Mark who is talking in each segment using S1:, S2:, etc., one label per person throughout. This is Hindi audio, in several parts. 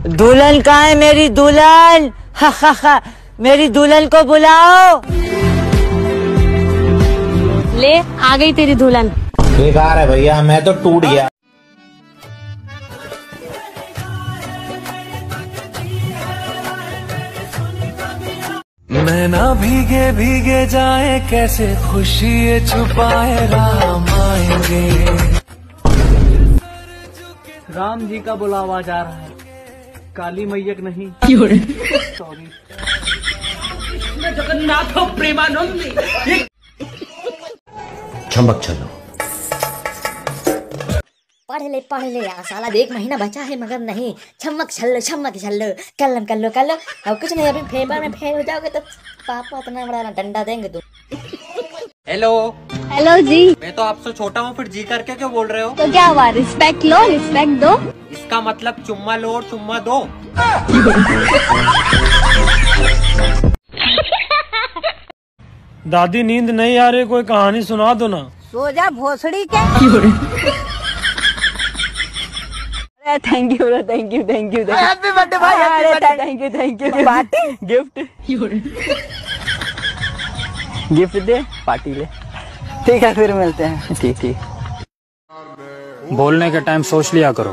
S1: दुल्हन कहाँ है मेरी दुल्हन? हा हा हा, मेरी दुल्हन को बुलाओ।
S2: ले आ गई तेरी दुल्हन।
S3: बेकार है भैया, मैं तो टूट गया।
S4: नैना भीगे भीगे जाए, कैसे खुशी ये छुपाए, राम आएंगे।
S5: राम जी का बुलावा जा रहा है, काली मैयक नहीं। सॉरी। जगन्नाथ प्रेमानंद।
S3: चमक चलो।
S6: पढ़ ले यार, साला 1 महीना बचा है मगर नहीं। छमक छल्लो कलम कर लो अब कुछ नहीं, अभी पेपर में फेल हो जाओगे तो पापा इतना बड़ा डंडा देंगे तुम।
S2: हेलो जी।
S5: मैं तो आपसे छोटा हूँ, फिर जी करके क्यों बोल रहे हो?
S2: तो क्या हुआ, रिस्पेक्ट लो, रिस्पेक्ट दो।
S5: इसका मतलब चुम्मा लो और चुम्मा दो।
S7: दादी नींद नहीं आ रही, कोई कहानी सुना दो ना।
S6: सो जा भोसड़ी के।
S2: थैंक यू
S6: हैप्पी बर्थडे भाई,
S2: थैंक यू।
S5: गिफ्ट दे, पार्टी ले। ठीक है, फिर मिलते हैं। ठीक।
S8: बोलने के टाइम सोच लिया करो,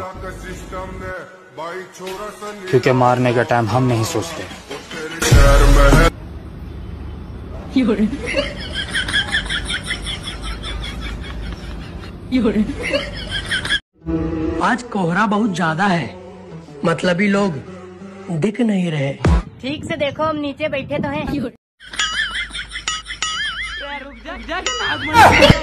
S8: क्योंकि मारने के टाइम हम नहीं सोचते।
S5: आज कोहरा बहुत ज्यादा है, मतलबी लोग दिख नहीं रहे।
S2: ठीक से देखो, हम नीचे बैठे तो हैं।
S5: रुक जा।